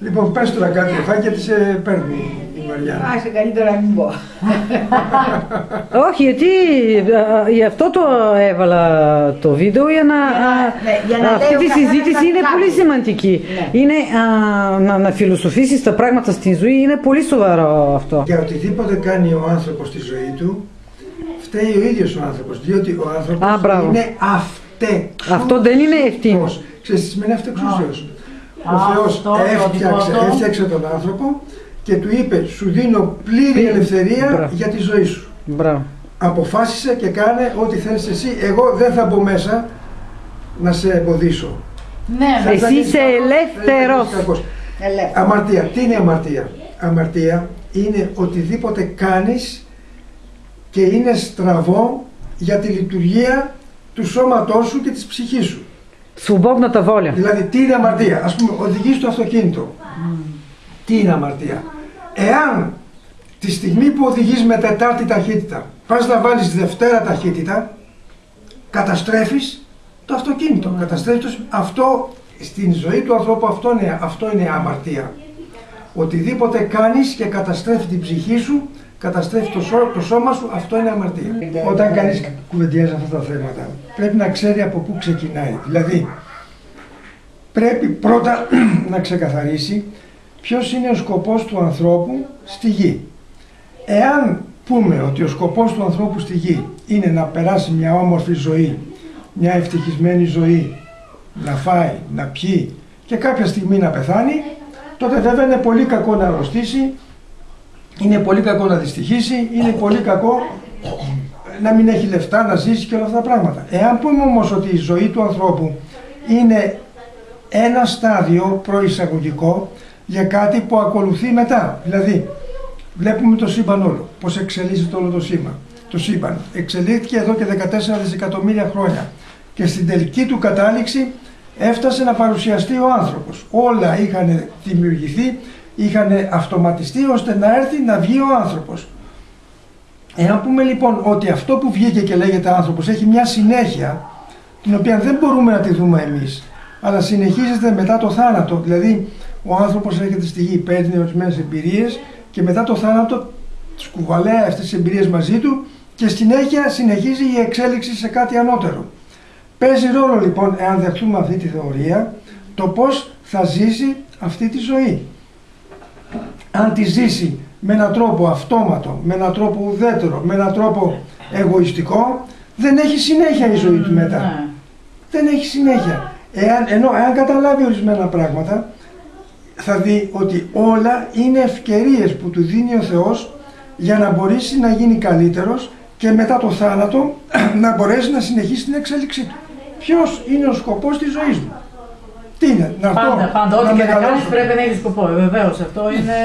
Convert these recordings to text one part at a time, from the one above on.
Λοιπόν, πες τώρα κάτι, γιατί σε παίρνει η Μαριάννα. Άσε, καλύτερα να μην πω. Όχι, γιατί γι' αυτό το έβαλα το βίντεο για να... αυτή τη συζήτηση είναι πολύ σημαντική. Είναι να φιλοσοφήσεις τα πράγματα στη ζωή, είναι πολύ σοβαρό αυτό. Για οτιδήποτε κάνει ο άνθρωπος στη ζωή του, φταίει ο ίδιος ο άνθρωπος, διότι ο άνθρωπος είναι αυτέξουσιος. Αυτό δεν είναι ευθύνος. Ξέρεις τι σημαίνει αυτεξούσιος? Ο Θεός έφτιαξε τον άνθρωπο και του είπε, σου δίνω πλήρη ελευθερία για τη ζωή σου. Αποφάσισε και κάνε ό,τι θέλεις εσύ, εγώ δεν θα μπω μέσα να σε εμποδίσω. Ναι, εσύ είσαι ελεύθερος. Αμαρτία, τι είναι αμαρτία? Αμαρτία είναι οτιδήποτε κάνεις και είναι στραβό για τη λειτουργία του σώματός σου και της ψυχής σου. Свободната воля. Δηλαδή, τι είναι αμαρτία? Ας πούμε, οδηγείς το αυτοκίνητο. Τι είναι αμαρτία? Εάν τη στιγμή που οδηγείς με τετάρτη ταχύτητα πας να βάλεις δευτέρα ταχύτητα, καταστρέφεις το αυτοκίνητο. Αυτό στην ζωή του ανθρώπου, αυτό είναι αμαρτία. Οτιδήποτε κάνεις και καταστρέφει την ψυχή σου, καταστρέφει το σώμα σου, αυτό είναι αμαρτία. Όταν κανείς κουβεντιάζει αυτά τα θέματα, πρέπει να ξέρει από πού ξεκινάει. Δηλαδή, πρέπει πρώτα να ξεκαθαρίσει ποιος είναι ο σκοπός του ανθρώπου στη γη. Εάν πούμε ότι ο σκοπός του ανθρώπου στη γη είναι να περάσει μια όμορφη ζωή, μια ευτυχισμένη ζωή, να φάει, να πιει και κάποια στιγμή να πεθάνει, τότε βέβαια είναι πολύ κακό να αρρωστήσει, είναι πολύ κακό να δυστυχήσει, είναι πολύ κακό να μην έχει λεφτά, να ζήσει και όλα αυτά τα πράγματα. Εάν πούμε όμως ότι η ζωή του ανθρώπου είναι ένα στάδιο προεισαγωγικό για κάτι που ακολουθεί μετά. Δηλαδή, βλέπουμε το σύμπαν όλο, πώς εξελίσσεται όλο το σύμπαν. Εξελίχθηκε εδώ και 14 δισεκατομμύρια χρόνια και στην τελική του κατάληξη έφτασε να παρουσιαστεί ο άνθρωπος. Όλα είχαν δημιουργηθεί, είχαν αυτοματιστεί ώστε να έρθει να βγει ο άνθρωπος. Εάν πούμε λοιπόν ότι αυτό που βγήκε και λέγεται άνθρωπος έχει μια συνέχεια, την οποία δεν μπορούμε να τη δούμε εμείς, αλλά συνεχίζεται μετά το θάνατο, δηλαδή ο άνθρωπος έρχεται στη γη, παίρνει ορισμένες εμπειρίες και μετά το θάνατο τις κουβαλάει αυτές τις εμπειρίες μαζί του και συνέχεια συνεχίζει η εξέλιξη σε κάτι ανώτερο. Παίζει ρόλο λοιπόν, εάν δεχτούμε αυτή τη θεωρία, το πώς θα ζήσει αυτή τη ζωή. Αν τη ζήσει με έναν τρόπο αυτόματο, με έναν τρόπο ουδέτερο, με έναν τρόπο εγωιστικό, δεν έχει συνέχεια η ζωή του μετά. Δεν έχει συνέχεια. Εάν καταλάβει ορισμένα πράγματα, θα δει ότι όλα είναι ευκαιρίες που του δίνει ο Θεός για να μπορέσει να γίνει καλύτερος και μετά το θάνατο να μπορέσει να συνεχίσει την εξέλιξή του. Ποιος είναι ο σκοπός της ζωής μου? Τι είναι? Πάντα, ό,τι και να κάνεις πρέπει να έχει σκοπό, βεβαίως, αυτό είναι...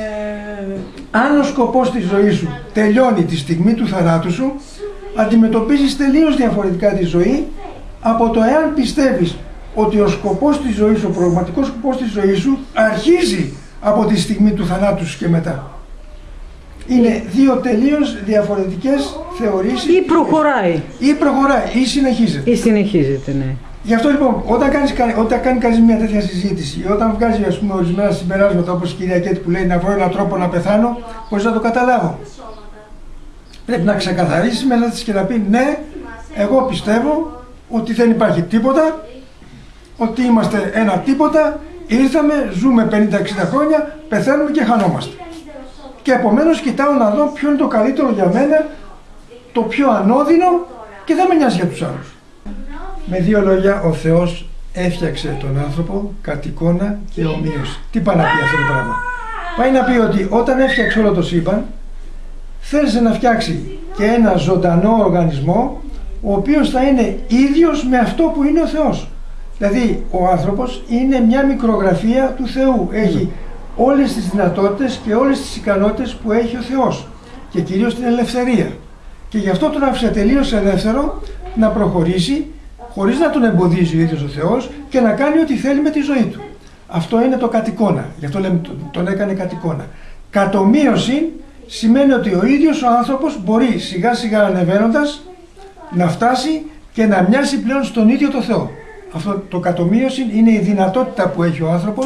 Αν ο σκοπός της ζωής σου τελειώνει τη στιγμή του θανάτου σου, αντιμετωπίζεις τελείως διαφορετικά τη ζωή από το εάν πιστεύεις ότι ο σκοπός της ζωής σου, ο πραγματικός σκοπός της ζωής σου αρχίζει από τη στιγμή του θανάτου σου και μετά. Είναι δύο τελείως διαφορετικές θεωρήσεις. Ή προχωράει. Ή συνεχίζεται. Ή συνεχίζεται, ναι. Γι' αυτό λοιπόν, όταν κάνει κανείς μια τέτοια συζήτηση ή όταν βγάζει ας πούμε ορισμένα συμπεράσματα όπως η κυρία Κέτη που λέει να βρω έναν τρόπο να πεθάνω, χωρίς να το καταλάβω. Πρέπει να ξεκαθαρίσει μέσα της και να πει ναι, εγώ πιστεύω ότι δεν υπάρχει τίποτα, ότι είμαστε ένα τίποτα, ήρθαμε, ζούμε 50-60 χρόνια, πεθαίνουμε και χανόμαστε. Και επομένως κοιτάω να δω ποιο είναι το καλύτερο για μένα, το πιο ανώδυνο και δεν με νοιάζει για τους άλλους. Με δύο λόγια, ο Θεός έφτιαξε τον άνθρωπο κατ' εικόνα και ομοίωση. Τι πάει να πει αυτό το πράγμα? Πάει να πει ότι όταν έφτιαξε όλο το σύμπαν, θέλησε να φτιάξει και ένα ζωντανό οργανισμό, ο οποίος θα είναι ίδιος με αυτό που είναι ο Θεός. Δηλαδή, ο άνθρωπος είναι μια μικρογραφία του Θεού. Έχει όλες τις δυνατότητες και όλες τις ικανότητες που έχει ο Θεός και κυρίως την ελευθερία. Και γι' αυτό τον άφησε τελείως ελεύθερο να προχωρήσει χωρίς να τον εμποδίζει ο ίδιος ο Θεός και να κάνει ό,τι θέλει με τη ζωή του. Αυτό είναι το κατ' εικόνα, γι' αυτό λέμε τον έκανε κατ' εικόνα. Κατ' ομοίωση σημαίνει ότι ο ίδιος ο άνθρωπος μπορεί σιγά σιγά ανεβαίνοντας να φτάσει και να μοιάσει πλέον στον ίδιο το Θεό. Αυτό το κατ' ομοίωση είναι η δυνατότητα που έχει ο άνθρωπος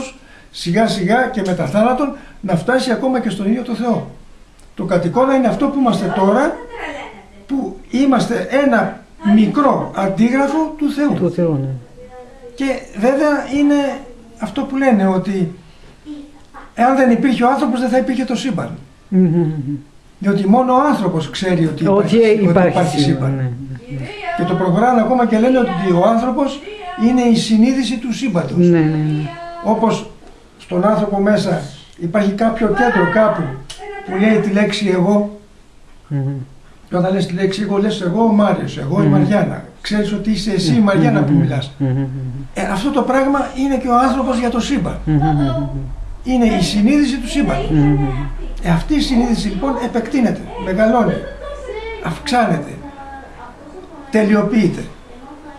σιγά σιγά και μετά θάνατον να φτάσει ακόμα και στον ίδιο το Θεό. Το κατ' εικόνα είναι αυτό που είμαστε τώρα, που είμαστε ένα μικρό αντίγραφο του Θεού. Του Θεού, ναι. Και βέβαια είναι αυτό που λένε, ότι εάν δεν υπήρχε ο άνθρωπος δεν θα υπήρχε το σύμπαν. Διότι μόνο ο άνθρωπος ξέρει ότι υπάρχει σύμπαν. Ναι. Και το προχωράνε ακόμα και λένε ότι ο άνθρωπος είναι η συνείδηση του σύμπαντος. Ναι, ναι. Όπως στον άνθρωπο μέσα υπάρχει κάποιο κέντρο κάπου που λέει τη λέξη εγώ. Και όταν λες τη λέξη εγώ, λες εγώ ο Μάριος, εγώ η Μαριάννα. Ξέρεις ότι είσαι εσύ η Μαριάννα που μιλάς. Αυτό το πράγμα είναι και ο άνθρωπος για το σύμπαν. Είναι η συνείδηση του σύμπαν. Αυτή η συνείδηση λοιπόν επεκτείνεται, μεγαλώνει, αυξάνεται, τελειοποιείται.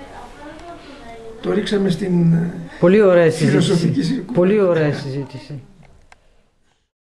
Το ρίξαμε στην πολύ ωραία συζήτηση. φιλοσοφική συζήτηση. Πολύ ωραία συζήτηση.